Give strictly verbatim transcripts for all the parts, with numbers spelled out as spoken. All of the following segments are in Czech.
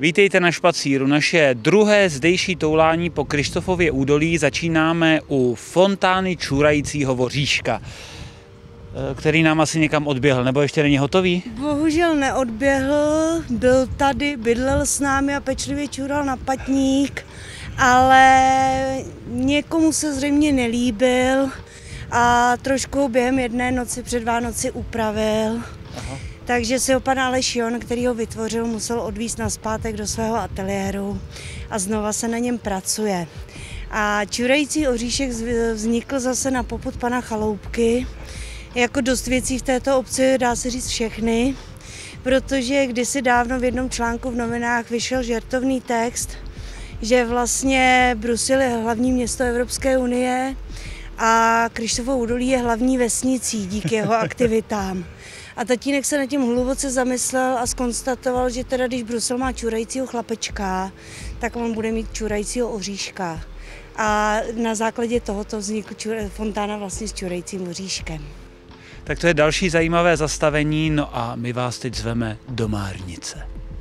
Vítejte na Špacíru. Naše druhé zdejší toulání po Kryštofově údolí začínáme u fontány čurajícího voříška, který nám asi někam odběhl, nebo ještě není hotový? Bohužel neodběhl, byl tady, bydlel s námi a pečlivě čural na patník, ale někomu se zřejmě nelíbil a trošku ho během jedné noci před Vánoci upravil. Aha. Takže si ho pan Aleš Jon, který ho vytvořil, musel odvízt nazpátek do svého ateliéru a znova se na něm pracuje. A čurající oříšek vznikl zase na popud pana Chaloupky. Jako dost věcí v této obci, dá se říct všechny, protože kdysi dávno v jednom článku v novinách vyšel žertovný text, že vlastně Brusel je hlavní město Evropské unie a Kryštofovo údolí je hlavní vesnicí díky jeho aktivitám. A tatínek se nad tím hluboce zamyslel a zkonstatoval, že teda když Brusel má čurajícího chlapečka, tak on bude mít čurajícího oříška. A na základě tohoto vznikla fontána vlastně s čurajícím oříškem. Tak to je další zajímavé zastavení, no a my vás teď zveme do Márnice.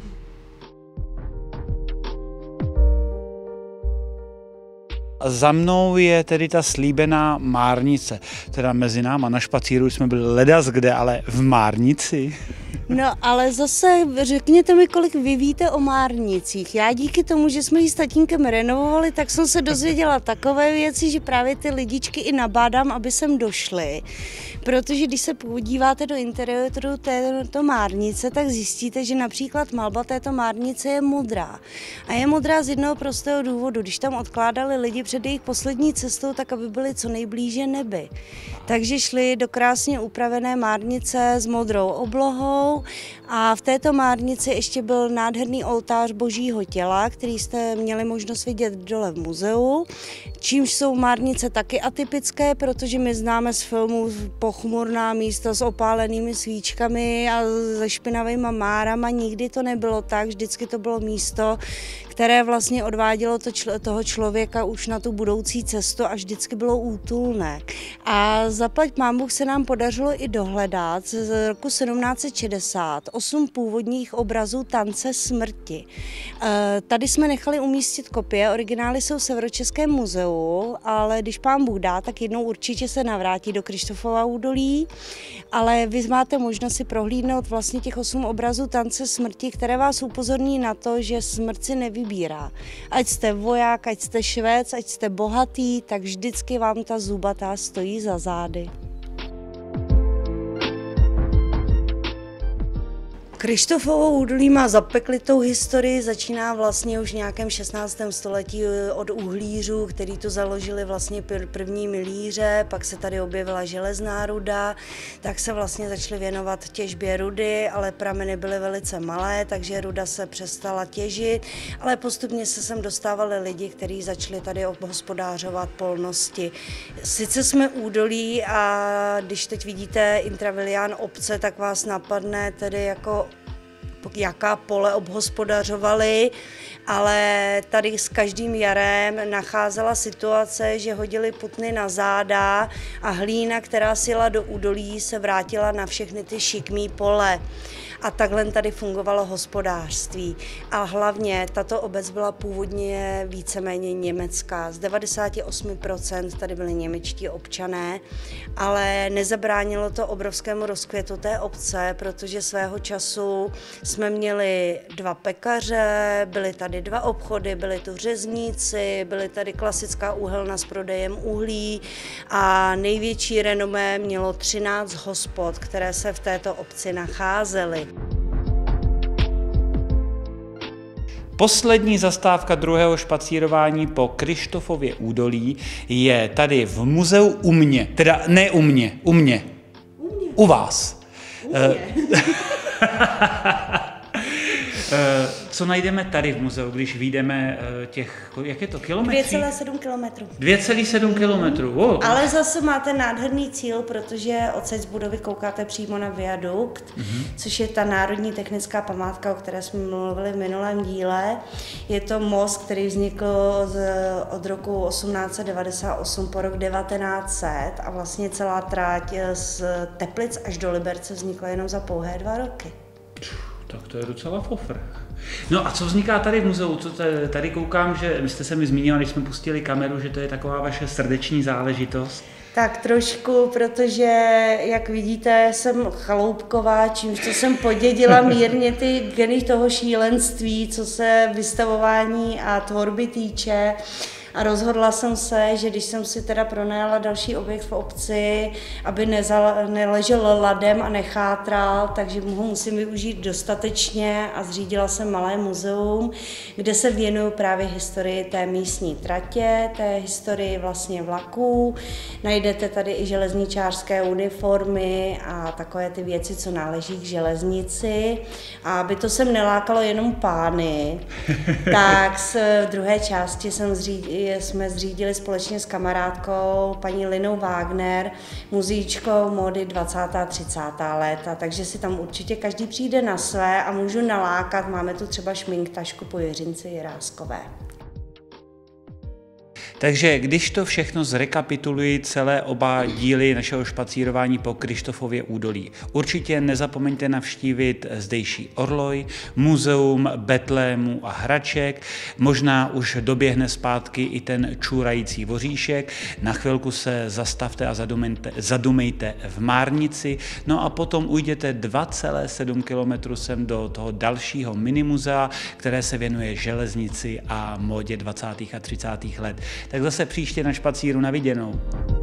A za mnou je tedy ta slíbená Márnice. Teda mezi náma na Špacíru jsme byli ledas kde, ale v Márnici. No ale zase řekněte mi, kolik vy víte o Márnicích. Já díky tomu, že jsme ji s tatínkem renovovali, tak jsem se dozvěděla takové věci, že právě ty lidičky i nabádám, aby sem došly. Protože když se podíváte do interiéru této Márnice, tak zjistíte, že například malba této Márnice je modrá. A je modrá z jednoho prostého důvodu. Když tam odkládali lidi před jejich poslední cestou, tak aby byli co nejblíže nebi. Takže šli do krásně upravené Márnice s modrou oblohou a v této Márnici ještě byl nádherný oltář Božího těla, který jste měli možnost vidět dole v muzeu, čímž jsou Márnice taky atypické, protože my známe z filmů pochmurná místa s opálenými svíčkami a se špinavýma márama. Nikdy to nebylo tak, vždycky to bylo místo, které vlastně odvádělo to čl- toho člověka už na tu budoucí cestu a vždycky bylo útulné. A zaplať pánbůh se nám podařilo i dohledat z roku sedmnáct set šedesát osm původních obrazů Tance smrti. E, tady jsme nechali umístit kopie, originály jsou v Severočeském muzeu, ale když pán Bůh dá, tak jednou určitě se navrátí do Kryštofova údolí, ale vy máte možnost si prohlídnout vlastně těch osm obrazů Tance smrti, které vás upozorní na to, že smrt si nevybírá. Ať jste voják, ať jste švec, ať jste bohatý, tak vždycky vám ta zubatá stojí za zády. Kryštofovo údolí má zapeklitou historii, začíná vlastně už v nějakém šestnáctém století od uhlířů, který tu založili vlastně první milíře, pak se tady objevila železná ruda, tak se vlastně začali věnovat těžbě rudy, ale prameny byly velice malé, takže ruda se přestala těžit, ale postupně se sem dostávali lidi, kteří začali tady obhospodářovat polnosti. Sice jsme údolí a když teď vidíte intravilián obce, tak vás napadne tedy jako jaká pole obhospodařovali, ale tady s každým jarem nacházela situace, že hodili putny na záda a hlína, která si jela do údolí, se vrátila na všechny ty šikmý pole. A takhle tady fungovalo hospodářství. A hlavně tato obec byla původně víceméně německá. Z devadesát osm procent tady byli němečtí občané, ale nezabránilo to obrovskému rozkvětu té obce, protože svého času jsme měli dva pekaře, byly tady dva obchody, byli tu řezníci, byly tady klasická úhelna s prodejem uhlí a největší renomé mělo třináct hospod, které se v této obci nacházely. Poslední zastávka druhého špacírování po Kryštofově údolí je tady v muzeu u mě, teda ne u mě, u mě, u, mě. u vás. U mě. Co najdeme tady v muzeu, když vyjdeme těch, jak je to, kilometrů? dvě celá sedm kilometrů. dvě celá sedm kilometrů, wow. Ale zase máte nádherný cíl, protože odsaď z budovy koukáte přímo na viadukt, mm-hmm. což je ta národní technická památka, o které jsme mluvili v minulém díle. Je to most, který vznikl z, od roku osmnáct set devadesát osm po rok devatenáct set a vlastně celá tráť z Teplic až do Liberce vznikla jenom za pouhé dva roky. Tak to je docela fofr. No a co vzniká tady v muzeu? Co tady koukám, že vy jste se mi zmínila, když jsme pustili kameru, že to je taková vaše srdeční záležitost. Tak trošku, protože, jak vidíte, jsem chaloupková, čímž to jsem podědila mírně ty geny toho šílenství, co se vystavování a tvorby týče. A rozhodla jsem se, že když jsem si teda pronajala další objekt v obci, aby nezal, neležel ladem a nechátral, takže ho musím využít dostatečně a zřídila jsem malé muzeum, kde se věnuju právě historii té místní tratě, té historii vlastně vlaků. Najdete tady i železničářské uniformy a takové ty věci, co náleží k železnici. A aby to sem nelákalo jenom pány, tak z druhé části jsem zřídila jsme zřídili společně s kamarádkou paní Linou Wagner muzíčkou módy dvacátá a třicátá léta, takže si tam určitě každý přijde na své a můžu nalákat. Máme tu třeba šmink tašku po Jiřinci Jiráskové. Takže když to všechno zrekapituluji, celé oba díly našeho špacírování po Kryštofově údolí, určitě nezapomeňte navštívit zdejší orloj, muzeum betlémů a hraček, možná už doběhne zpátky i ten čůrající voříšek, na chvilku se zastavte a zadumejte, zadumejte v Márnici, no a potom ujděte dva celé sedm kilometrů sem do toho dalšího minimuzea, které se věnuje železnici a módě dvacátých a třicátých let. Tak zase příště na špacíru, na viděnou.